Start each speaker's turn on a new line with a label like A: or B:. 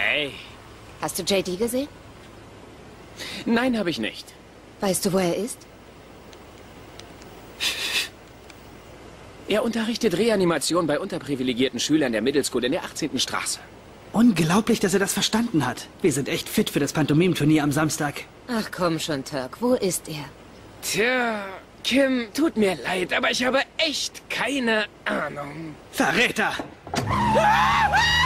A: Hey.
B: Hast du JD gesehen?
A: Nein, habe ich nicht.
B: Weißt du, wo er ist?
A: Er unterrichtet Reanimation bei unterprivilegierten Schülern der Middle School in der 18. Straße.
C: Unglaublich, dass er das verstanden hat. Wir sind echt fit für das Pantomim-Turnier am Samstag.
B: Ach komm schon, Turk. Wo ist er?
A: Tja, Kim, tut mir leid, aber ich habe echt keine Ahnung.
C: Verräter!